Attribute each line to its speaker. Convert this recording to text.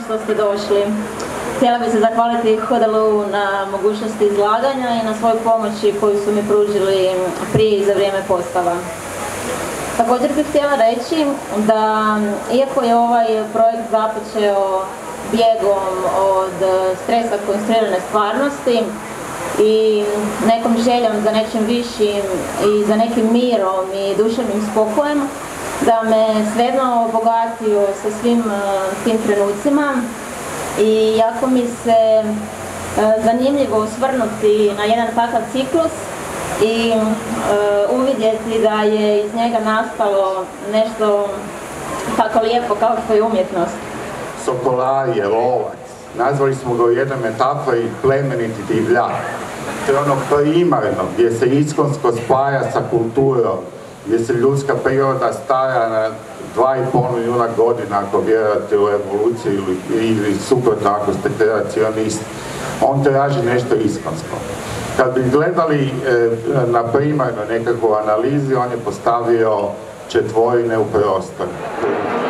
Speaker 1: što ste došli. Htjela bih se zahvaliti HDLU na mogućnosti izlaganja i na svoj pomoći koju su mi pružili prije i za vrijeme postava. Također bih htjela reći da, iako je ovaj projekt započeo bijegom od stresa konstruirane stvarnosti i nekom željom za nečim višim i za nekim mirom i duševnim spokojem, da me svejedno obogatio sa svim tim trenucima i jako mi se zanimljivo osvrnuti na jedan takav ciklus i uvidjeti da je iz njega nastalo nešto tako lijepo kao što je umjetnost.
Speaker 2: Sokolar je lovac. Nazvali smo ga u jednoj metafori plemeniti divljak. To je ono primarno, gdje se iskonsko spaja sa kulturom, gdje se ljudska priroda stara na 2,5 milijuna godina, ako vjerujete u evoluciju ili suprotno ako ste kreacionist. On traži nešto iskonsko. Kad bi gledali na primarno nekakvu analizu, on je postavio četvorine u prostor.